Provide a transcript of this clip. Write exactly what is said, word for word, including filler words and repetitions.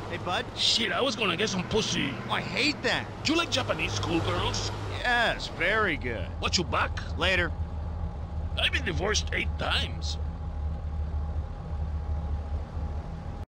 Hey, bud. Shit, I was gonna get some pussy. Oh, I hate that. Do you like Japanese schoolgirls? Yes, very good. What, you back? Later. I've been divorced eight times.